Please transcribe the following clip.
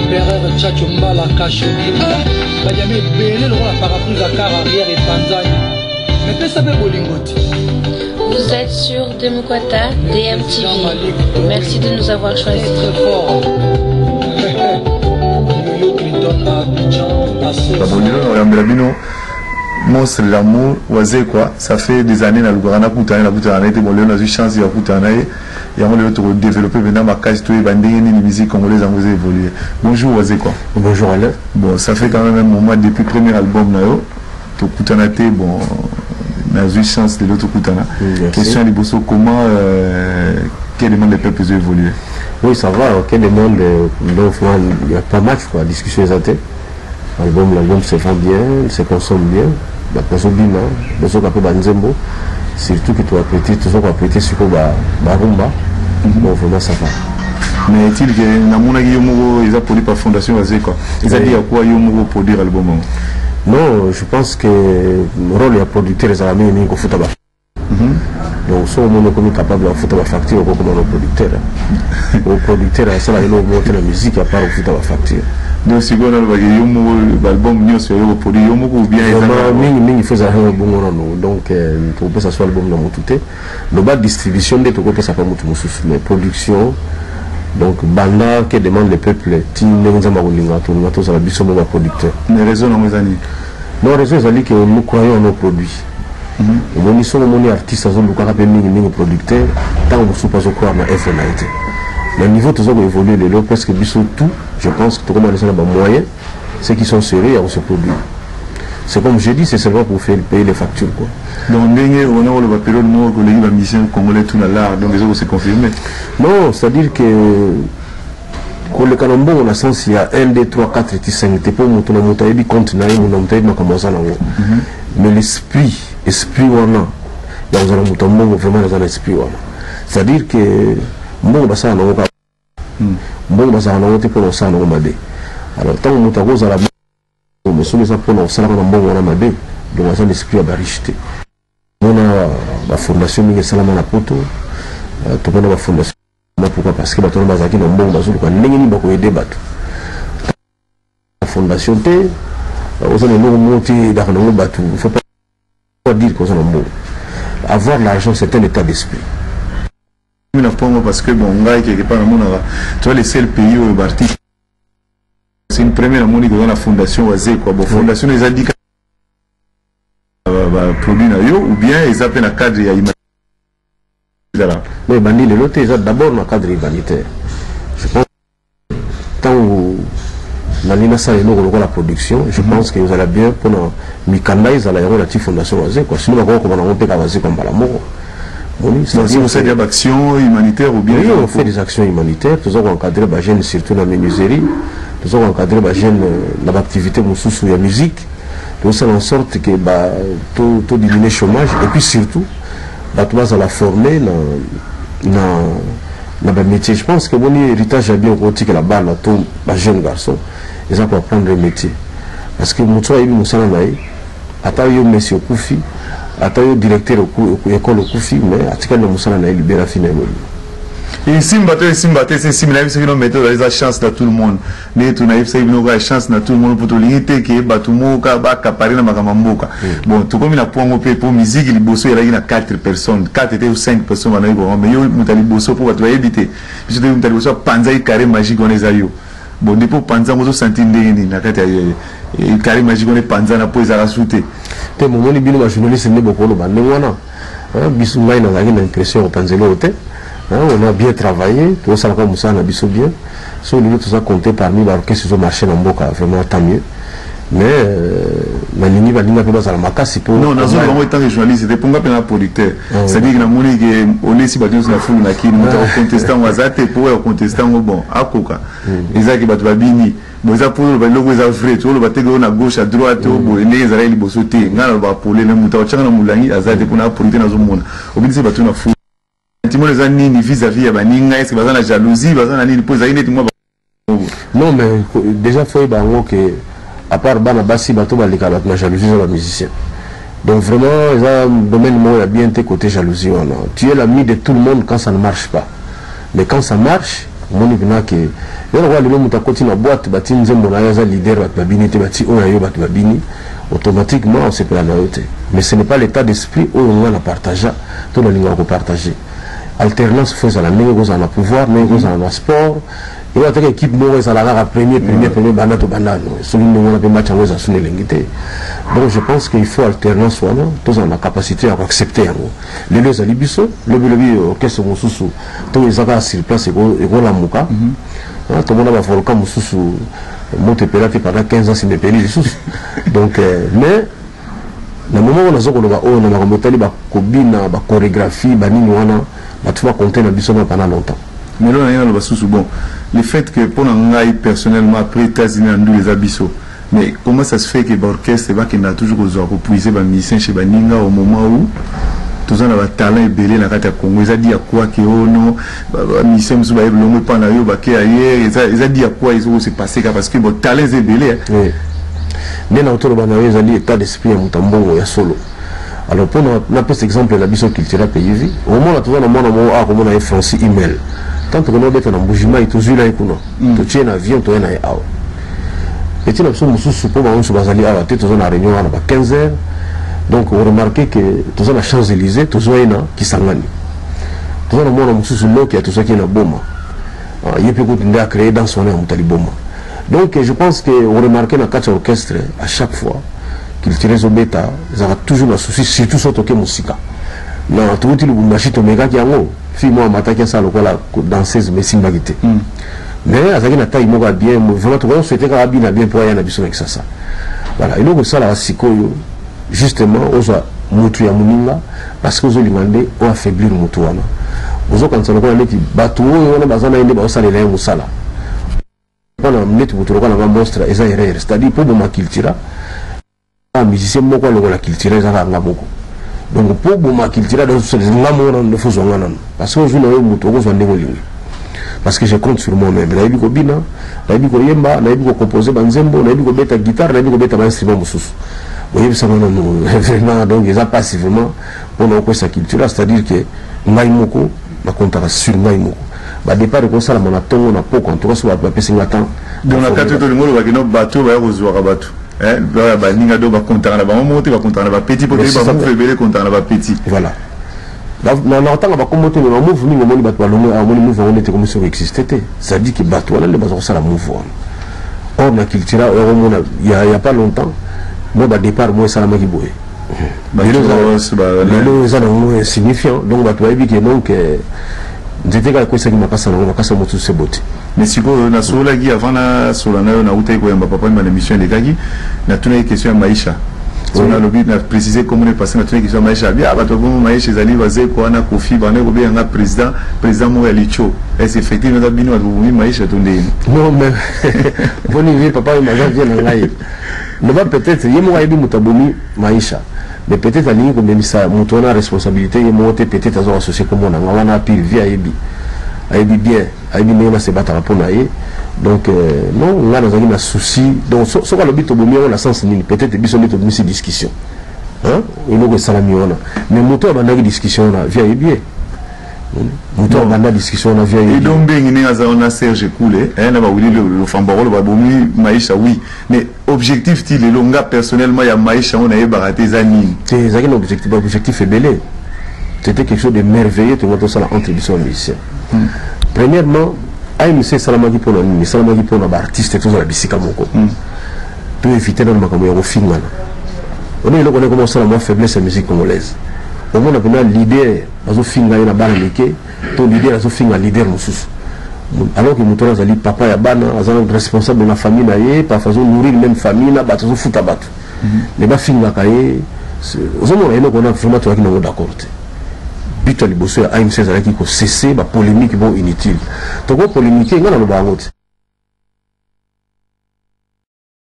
l'empereur Tchatchombala Kachodi. Badiamé Bélé, la parapluie à car arrière et Tanzanie. Mais que ça fait Bolingoti? Vous êtes sur Demukwata, DMTV. Merci de nous avoir choisis. Très fort. Yo Clinton à Abidjan. Monstre l'amour, oisé quoi, ça fait des années dans le Ghana, la été bon, on a eu chance de et on a développé maintenant ma case, tout les musiques congolaises ont évolué. Bonjour oisé quoi. Bonjour Alain. Bon, ça fait quand même un moment depuis le premier album Nayo, tout Koutanate, bon, on a eu chance de l'autre Koutana. Question de Bosso, comment, quel demande les peuples ont évolué? Oui, ça va, quel demande, donc il y a pas mal, quoi, discussion exacte. L'album se vend bien, se consomme bien. Surtout que tu as prêté sur Barumba. Bon, vraiment ça va. Mais est-il que ils ont produit par Fondation Azé quoi? Ils ont dit à quoi ils ont produit l'album? Non, je pense que le rôle de producteur est à la main au foot. Donc, si on est capable de faire la facture, comme le producteur. Le producteur, c'est là où on monte la musique à part au foot à la facture. Donc, si on a l'album, nous sommes produit, ou bien il faut un bon donc on peut s'asseoir l'album dans mon tout. Le bas de distribution de tout ça pas beaucoup mais production donc banda qui demande le peuple ti n'enza magolinga to ngato ça la biso mon producteur. Les raisons non amis. Non raison c'est que nous croyons en nos produits. Nous sommes mon artiste à zone de mingi producteur tant on ne pas croire dans FNIT. Le niveau tout ça va évoluer les lots presque biso tout. Je pense que tout le monde a des moyens, ceux qui sont sérieux à ce produit. C'est comme je dis, c'est seulement pour faire payer les factures. Quoi. Donc, on a le période où les mission congolais tout l'art, donc les autres c'est confirmé. Non, c'est-à-dire que quand le Canambon, on a sens, il y a 1, 2, 3, 4 et 5, c'est pour monter la montagne, il continue, mais l'esprit, on a, dans un montagne, vraiment dans un esprit. C'est-à-dire que, bon, bah ça, on a bon baza na wote pour ça na made alors tant que mutago za la mais sous les apôtres ça na bon na made donc ça l'esprit a barichité on a la fondation mingi salama na poto to na fondation pourquoi parce que bato bazaki na bon bazulu kwa ndenge ni bako aider bato la fondation te aux années nous monter dans le bato il faut pas dire qu'on a bon avoir l'argent c'est un état d'esprit. Parce que bon, quelque part, tu vois, les seuls pays où c'est une première monique dans la fondation Oazé, quoi. Bon, fondation, ils ont dit produit ou bien ils appellent un cadre humanitaire. Mais Bandi, les lots, ils ont d'abord un cadre humanitaire. Je pense que tant où la production, je pense que vous allez bien pour Mikanda, ils allaient la fondation Oazé, quoi. Sinon, on va monter à Oazé comme Balamoro. Si on fait des actions humanitaires ou bien oui, on fait des actions humanitaires, nous avons encadré les jeunes surtout dans la menuiserie, nous avons encadré les jeunes dans l'activité sous la musique, nous faisons en sorte que tout diminuer le chômage et puis surtout, tu vas la former dans le métier. Je pense que mon héritage a bien compris que là-bas, tous les jeunes garçons, ils ont apprendre le métier. Parce que mon travail, nous sommes là, à taille monsieur Koufi, le directeur de l'école au Koufi, mais à titre de Moussana, il libère finalement. Et ici, c'est similaire, c'est une méthode, il y a chance dans tout le monde. Mais tu n'as pas chance dans tout le monde pour te limiter, que tu bon, tout comme il a pour musique, il y a 4 personnes, 4 ou 5 personnes, mais il y a pour éviter. Il y a panzaï carré magique, on les a eu. Bon, depuis panza, on se sentit et carré magique, on est panza, on a posé à la soute. Te moment ni bino ba journaliste ne boko lo ba ndwana biso ngai na ngaki na impression panzelo te on a bien travaillé tout ça comme ça na biso bien so nous tout ça compter parmi ba orchestre zo marché na mboka vraiment tant mieux mais malingi ba linga pe ba za makasi pour non nazo vraiment étant journaliste c'était pour ngapena producteur c'est dire que na moni que on est si ba tous na fulu na kini muta contestant wazate pour contestant bon akoka ezaki ba ba bini bon ça pour le logo ça vrai tout le batego na gauche à droite bon les Israéli bosoté ngana ba polé na muta changa na mulangi azate kuna producteur na zo mona obinise ba tuna fulu timo les anini vis-à-vis ya baninga est-ce que ba na jalousie ba na nini pour ça ine timo non mais déjà faut ba ngo que à part bana basi bato balika bat na jalousie sur la musicien donc vraiment ça domaine moi il y a bien tes côtés jalousie tu es l'ami de tout le monde quand ça ne marche pas mais quand ça marche moni bina ke yoro kwa lelo mutakoti na boîte bati nzembo na yaza leader bat babini te bati oya yo bat babini automatiquement on se peut la noter. Mais ce n'est pas l'état d'esprit où on va la partager, tout le monde va partager. Alternance faut ça la négocier dans le pouvoir, négocier dans le sport. Et on a une équipe mauvaise à la premier banane to banane. Celui nous on a des matchs en sur les linguités. Donc je pense qu'il faut alternance soit là, tous on a capacité à accepter en gros. Les deux alibiso, le orchestre mususu, tous les agas sur place et go la muka. Tout le monde va volcan mususu monte pelate pendant 15 ans c'est mes pays donc mais na moment on a zo ko ba o na komotali ba kobina ba chorégraphie ba nini wana ba tu vas compter na biso pendant longtemps. Mais là on a le basusu bon le fait que pour ngai personnellement après États-Unis en les abisso mais comment ça se fait que l'orchestre va qu'il a toujours besoin de puiser ba musicien chez Baninga au moment où tous on a talent et belé la carte Congo ils a dit à quoi que oh non musicien musu ba longo pas na yo ba ke ailleurs ils a dit à quoi ils ont se passé parce que bon talent est belé oui mais na autour bana ils a dit état d'esprit ya mutambongo ya solo. Alors pour na par exemple la biso culturelle pays au moment là tout on a mona mo a comme on a français email tant que nous bêta na mbujima ituzu là ikuno to tient avion to na awa et tu n'as mususu pour ba on se bazali awa te to na réunion na ba 15h. Donc vous remarquez que tous les Champs-Élysées, tous les gens qui s'engagent. Tous les gens qui sont là, qui sont qui boma. Il y a beaucoup de créer dans son nom boma. Donc je pense que vous remarquez dans quatre orchestres à chaque fois qu'ils tirent au bêta, ils ont toujours un souci, surtout sur le musique. Non, tout le monde machine au méga qui a un fille moi m'attaquer ça le la danseuse mais simbagité. Mais à ce qu'il a taille moi bien, vraiment tout le monde souhaitait qu'il bien pour y en avoir avec ça. Voilà, et donc ça là sikoyo. Justement, aux mutu ya muninga parce que aux demandé au affaiblir mutu wana. Aux quand ça le dit bateau on a besoin d'aller ba osala la musala. Pendant minute mutu ko na monstre eza erreur, c'est-à-dire pour ma culture un musicien moko la culture eza nga moko. Donc pour ma culture dans ce ngamo na faut ngana parce que je na mutu ko zo ndengoli. Parce que je compte sur moi-même. Na yibiko bina, na yibiko yemba, na yibiko composer banzembo, na yibiko beta guitare, na yibiko beta instrument mususu. Oui, ça vraiment, donc ils ont passivement pour nous sa culture, c'est-à-dire que Maïmoko, ma compte sur Maïmoko. Bah départ de ça, on a tout, on a peu, en tout cas, on va pas passer temps. Donc la carte de l'humour, va que nos bateaux va rejoindre à bateau. Hein, bah n'ingado va compter à la monter, va compter à la petit, pour que va montrer belle compter à la petit. Voilà. Dans le temps, on va commenter le mouvement, on va battre le mouvement, on était comme si on existait. Ça dit que bateau, là, les bateaux, ça la mouvement. Or, la culture, il y a pas longtemps. Moi, au départ, moi, ça m'a dit, c'est signifiant. Donc, tu vas dire que j'étais à quoi ça qui m'a passé, on m'a cassé mon tout ce beauté. Mais si vous avez la guy avant la solana, on a outé quoi, ma papa m'a l'émission des gagis, on a tourné une question à Maïcha. On a le but de préciser comment on est passé, on a tourné une question à Maïcha. Bien, bah, tu vois, Maïcha, Zali, Vazé, quoi, on a Kofi, on a Robé, on a président Moyalicho. Est-ce effectivement, on a bien, on a vu Maïcha tourner. Non, mais, bon, il papa, il m'a dit, on a peut-être il y a mutabomi maisha mais peut-être à ligne comme ça mutona responsabilité il monter peut-être à associer comme on a pile via aibi bien aibi mais se battre pour naïe donc non on a dans un souci donc ce qu'on a dit au moment on a sens ni peut-être biso mettre une discussion hein il nous salami on mais moto dans une discussion là via aibi moto dans la discussion là via aibi et donc bien on a Serge Koulé hein là va oui le fambarol va bomi maisha oui mais objectif il est longa personnellement il y a maïcha on a baraté zanine c'est ça que l'objectif est belé c'était quelque chose de merveilleux tout le monde ça entre les musiciens premièrement AMC salamagi pour nous salamagi pour nos artistes tout ça la bisika moko pour éviter dans makambo ya kofinga on est là on commence à la faiblesse de la musique congolaise au moins on a l'idée azo finga na bana leke to l'idée azo finga leader mususu alors que mutola zali papa ya bana azana responsable de la famille na ye pa fazo nourrir même famille na bato futa bato les ba finga kaye ozomona eno kona vraiment toi qui n'ont d'accord bito liboso ya AMC zalaki ko cesser ba polémique bon inutile to ko polémique ngana lo bangote